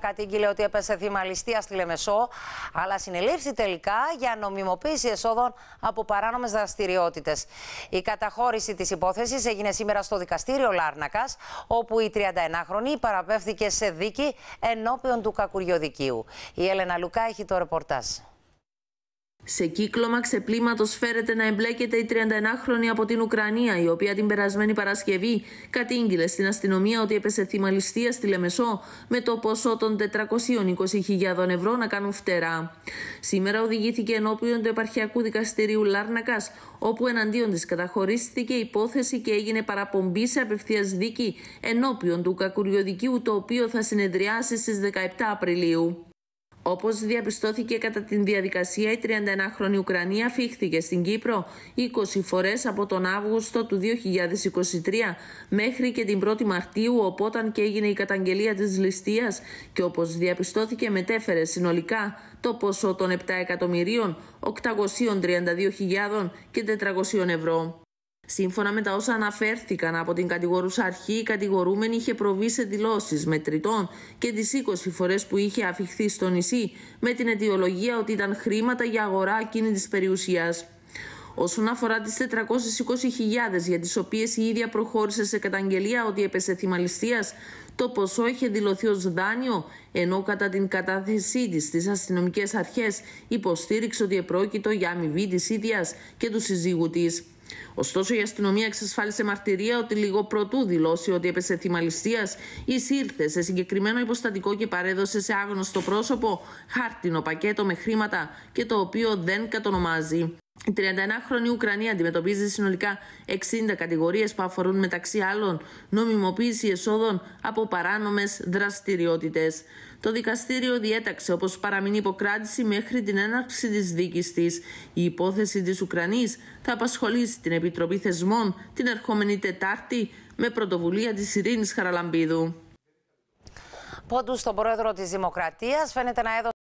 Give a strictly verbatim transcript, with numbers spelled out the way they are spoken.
κατήγγειλε ότι έπεσε θύμα ληστείας στη Λεμεσό, αλλά συνελήφθη τελικά για νομιμοποίηση εσόδων από παράνομες δραστηριότητες. Η καταχώρηση της υπόθεσης έγινε σήμερα στο δικαστήριο Λάρνακας, όπου η τριανταενάχρονη παραπέμφθηκε σε δίκη ενώπιον του κακουριοδικείου. Η Έλενα Λουκά έχει το ρεπορτάζ. Σε κύκλωμα ξεπλήματος φέρεται να εμπλέκεται η τριανταενάχρονη από την Ουκρανία, η οποία την περασμένη Παρασκευή κατήγγειλε στην αστυνομία ότι έπεσε θύμα ληστείας στη Λεμεσό με το ποσό των τετρακοσίων είκοσι χιλιάδων ευρώ να κάνουν φτερά. Σήμερα οδηγήθηκε ενώπιον του Επαρχιακού Δικαστηρίου Λάρνακας, όπου εναντίον της καταχωρίστηκε υπόθεση και έγινε παραπομπή σε απευθείας δίκη ενώπιον του κακουριοδικείου, το οποίο θα συνεδριάσει στις δεκαεπτά Απριλίου. Όπως διαπιστώθηκε κατά την διαδικασία, η τριανταενάχρονη Ουκρανία φύχθηκε στην Κύπρο είκοσι φορές από τον Αύγουστο του δύο χιλιάδες είκοσι τρία μέχρι και την πρώτη Μαρτίου, οπότε και έγινε η καταγγελία της ληστείας, και όπως διαπιστώθηκε μετέφερε συνολικά το ποσό των επτά εκατομμυρίων οκτακόσιες τριάντα δύο χιλιάδες και τετρακόσια ευρώ. Σύμφωνα με τα όσα αναφέρθηκαν από την κατηγορούσα αρχή, η κατηγορούμενη είχε προβεί σε δηλώσεις μετρητών και τις είκοσι φορές που είχε αφιχθεί στο νησί με την αιτιολογία ότι ήταν χρήματα για αγορά ακίνητης περιουσίας. Όσον αφορά τις τετρακόσιες είκοσι χιλιάδες για τις οποίες η ίδια προχώρησε σε καταγγελία ότι έπεσε θύμα ληστείας, το ποσό είχε δηλωθεί ως δάνειο, ενώ κατά την κατάθεσή της στις αστυνομικές αρχές υποστήριξε ότι επρόκειτο για αμοιβή της ίδιας και του συζύγου της. Ωστόσο, η αστυνομία εξασφάλισε μαρτυρία ότι λίγο προτού δηλώσει ότι έπεσε θύμα ληστείας, εισήλθε σε συγκεκριμένο υποστατικό και παρέδωσε σε άγνωστο πρόσωπο χάρτινο πακέτο με χρήματα και το οποίο δεν κατονομάζει. Η τριανταενάχρονη Ουκρανία αντιμετωπίζει συνολικά εξήντα κατηγορίες που αφορούν μεταξύ άλλων νομιμοποίηση εσόδων από παράνομες δραστηριότητες. Το δικαστήριο διέταξε όπως παραμείνει υποκράτηση μέχρι την έναρξη της δίκης της. Η υπόθεση της Ουκρανής θα απασχολήσει την Επιτροπή Θεσμών την ερχόμενη Τετάρτη με πρωτοβουλία της Ειρήνης Χαραλαμπίδου. Πόντους στον πρόεδρο της Δημοκρατίας φαίνεται να έδωσε